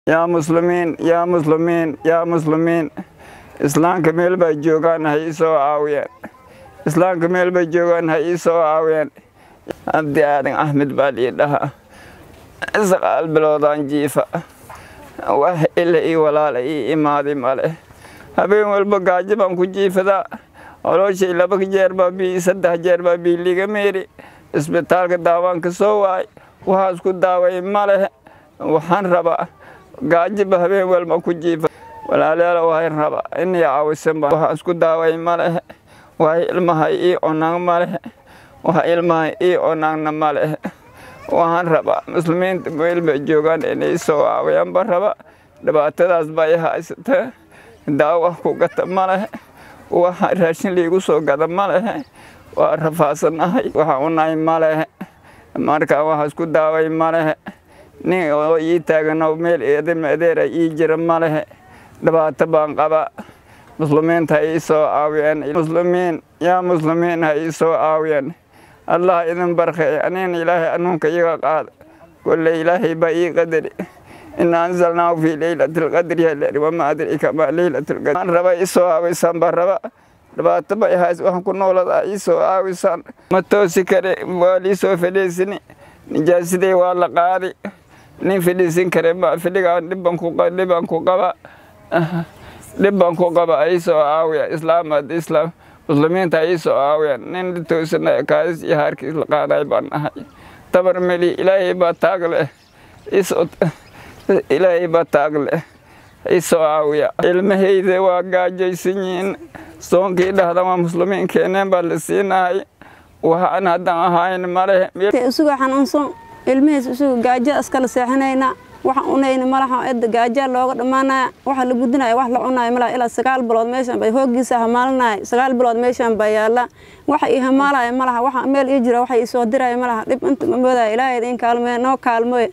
يا مسلمين يا مسلمين يا مسلمين إسلام كميل بجوغان هيسو عاويان إسلام كميل بجوغان هيسو عاويان عبدي آدم أحمد بالي لها إسقال بلودان جيفا واه إلي ولا لي إمادي ماله هبين والبقاجي بانكو جيفا دا ولو شيء لبك جيربا بي سده جيربا بي ليغا ميري اسبتال كداوان كسواي وهاسكو داوي ماله وحان ربا قاجي بهبين والمكو جيفا ولا لا وهي ربا إني عاوسن وهاسكو داوي ماله وهي المها إي أونان ماله وهي المها إي أونان ماله وهان ربا مسلمين تقول بجوغان إني سو عاويان بربا دباتداس باي هايسته داوة كوغتا ماله وهان راشن ليغو سو غدا ماله ورفاسناي وهاوناي ماله marka waxa isku daaway malehe nin oo ii taagano meel eedam adeera ii jira malehe dhibaato baan qaba muslimiinta ay soo caawiyeen muslimiin yaa muslimiin ay soo caawiyeen allah idin barkay aneen ilaahay anuunka iga qaad kulli ilaahay ba ii qadari in anzalnaa fi laylatil qadri wa ma adraka ma laylatil qadri raba soo caawiysan baraba dhibaato bay hays waxaan ku noolada ay soo caawisan ma toosi kare wali soo fadhiisani nijaasidee waa la qaadi nin fadhiisin kare ma fadhiga dhiban ku qaba ay soo caawiya islaam muslimiinta ay soo caawiyaan nin toosana kaas iyo harkiis la qaaday baan ahay tabar meli ilaahay ba taagle ilaahay ba taagle ay soo caawiya ilmahayda waa gaajaysiin soonkii dhahda waa muslimiin keeneen baa la siinahay waxaan hadan ahayn male isugu xanuunsan ilmihiis isugu gaajo iskala seexanayna waxa unayna malaha cid gaajo looga dhamaanaya waxa la gudinaya wax la cunayo malaha ilaa 9 bilood meeshan bay hoogiisa hamaalnay 9 bilood meeshan bay yaala waxa ii hamaalay malaha waxa meel ii jira waxa ii soo diray malaha dib inta moodaa ilaahay idin kaalmee noo kaalmo